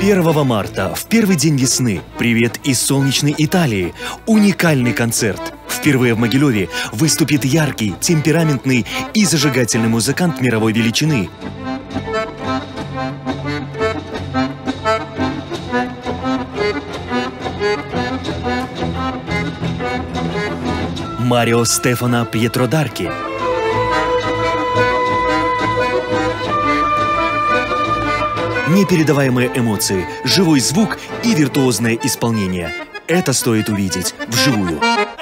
1 марта, в первый день весны, привет из солнечной Италии. Уникальный концерт. Впервые в Могилеве выступит яркий, темпераментный и зажигательный музыкант мировой величины. Марио Стефано Пьетродарки. Непередаваемые эмоции, живой звук и виртуозное исполнение. Это стоит увидеть вживую.